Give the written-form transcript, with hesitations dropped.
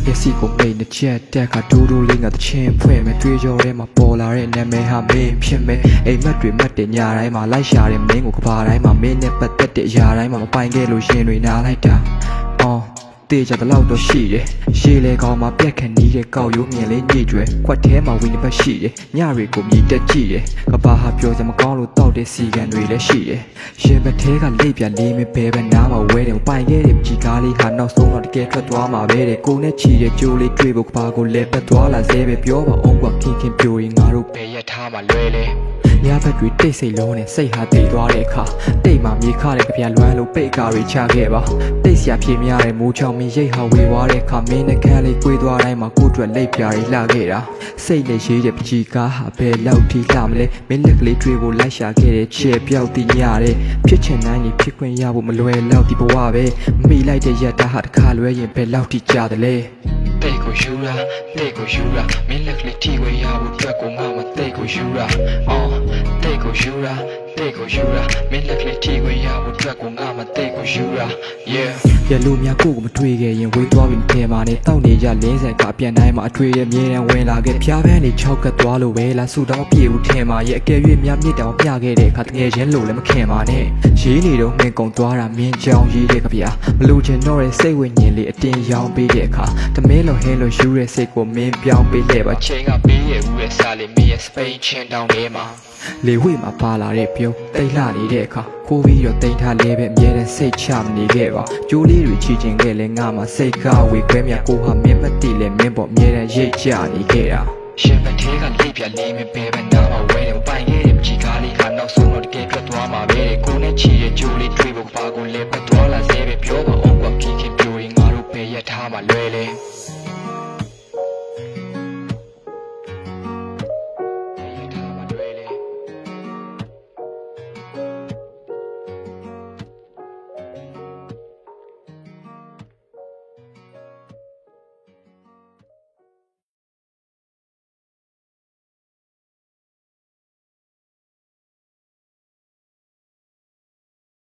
မျက်စိကိုမိတ်နဲ့ချက်တက်ကဒူးဒူးလေးငါတချင်းဖွင့်မယ်တွေးကြောထဲမှာပေါ်လာတဲ့နာမည်ဟာမင်းဖြစ်မယ်အိမ်မက်တွေမက်တဲ့ညတိုင်းမှာလိုက်ရှာတဲ့မင်းကိုကဘာတိုင်းမှာမင်းနဲ့ပတ်သက်တဲ့အရာတိုင်းမှာမပိုင်ခဲ့လို့ရှင်တွေနားလိုက်တာတေးကြတဲ့လောက်တော့ရှိတယ်ရှေးလေကောင်းမှာပြက်ခဏီးတဲ့ကောက်ရိုးမြင်လေးညှိကျွဲခွက်ထဲမှာဝင်းတစ်ပတ်ရှိတယ်ညတွေကိုမြည်တက်ကြည့်တယ်ကဘာဟာပြောစမကောင်းလို့တောက်တဲ့စီကန်တွေလည်းရှိတယ်ရှင်ဘက်ထဲကလိပ်ပြလေးမဘဲပဲနားမှာဝဲတယ်ပိုင်ခဲ့တဲ့ကြီးကားလေးဟာနောက်ဆုံးတော့တကယ်ထွက်သွားမှာပဲတဲ့ကိုနဲ့ချီတဲ့ကြိုးလေးတွေ့ဖို့ကဘာကိုလဲပတ်သွားလာစေပဲပြောပါအောင်ကွာခင်ပြိုရင်ငါတို့ဘယ်ရထားမှာလွဲလဲညဘက်တွေတိတ်ဆိတ်လုံးနဲ့စိတ်ဟာတည်သွားတဲ့အခါတိတ်မှမြေခတဲ့ကြပြလွမ်းလို့ပိတ်ကာတွေချခဲ့ပါတိတ်စရာဖြေများတဲ့မိုးချောင်မင်းရိတ်ဟာဝေသွားတဲ့အခါမင်းနဲ့ခန်းလေးကွေးသွားတိုင်းမှာကိုယ့်အတွက်လိပ်ပြာတွေလှခဲ့တာစိတ်နဲ့ရေးတဲ့ပကြီးကားဟာဘယ်လောက်ထိလှမလဲမင်းလက်ကလေးတွေ့ဖို့လိုက်ရှာခဲ့တဲ့ချေပြောက်တည်ညတဲ့ဖြစ်ချင်တိုင်းကြီးဖြစ်ခွင့်ရဖို့မလွယ်တော့ဒီဘဝပဲမိလိုက်တဲ့ရတာဟာတစ်ခါလွဲရင်ဘယ်လောက်ထိကြာတယ်လဲတိတ်ကိုယူရာတိတ်ကိုယူရာမင်းလက်ကလေးထိခွင့်ရဖို့အတွက်ကိုငါမတိတ်ကိုယူရာတိတ်ကိုယူရာတိတ်ကိုယူရာမင်းလက်ကလေးထိခွင့်ရဖို့အတွက်ကိုငါမတိတ်ကိုယူရာ yeah ရလူများကိုမတွေ့ခဲ့ရင်ဝေးသွားပြီမထဲမှာနဲ့တောက်နေကြလင်းဆန်ကအပြန်တိုင်းမှာအတွေ့အမြဲတမ်းဝင်လာခဲ့ဖျားပန်းနေ၆ကတ်သွားလို့ပဲလားဆူတောင်းပြေဦးထဲမှာရဲ့အကယ်၍များမြစ်တောင်ပြခဲ့တဲ့အခါတကယ်ချင်းလို့လည်းမခင်ပါနဲ့ရေးနေတော့မင်းကုံသွားတာမင်းကြောင်ရေးတဲ့ကြပြမလို့ချင်တော့တဲ့စိတ်ဝိညာဉ်လေးအတင်းရောင်းပေးတဲ့အခါတမင်းလိုဟင်းလိုယူတဲ့စိတ်ကိုမင်းပြောင်းပေးခဲ့ပါချိန်ကပေးရဦးရဲ့စားလေးမင်းရဲ့စပိန်ချင်းတောင်းထဲမှာလေဝိမှာပါလာတဲ့ပြုံးတိတ်လှနေတဲ့အခါခိုးပြီးတော့တိတ်ထားလေးပဲအမြဲတမ်းစိတ်ချမနေခဲ့ပါကျိုးလေးတွေချီချင်ခဲ့လဲငါမှစိတ်ကဝေခွဲမြကိုဟာမင်းမသိလဲမင်းပေါ်အမြဲတမ်းရိတ်ချနေခဲ့တာရှင်ဘက်ထဲကလိပ်ပြလေးမပဲပဲနားမှာဝဲတယ်ပိုင်ခဲ့တဲ့ကြီးကားလေးဟာနောက်ဆုံးတော့တကယ်ထွက်သွားမှာပဲကိုနဲ့ချီရဲ့ကျိုးလေးတွေ့ဖို့ဘာကိုလဲပတ်သွားလာစေပဲပြောပါအောင်ကွာခင်ပြိုရင်ငါတို့ပဲရထားမှာလွဲလဲ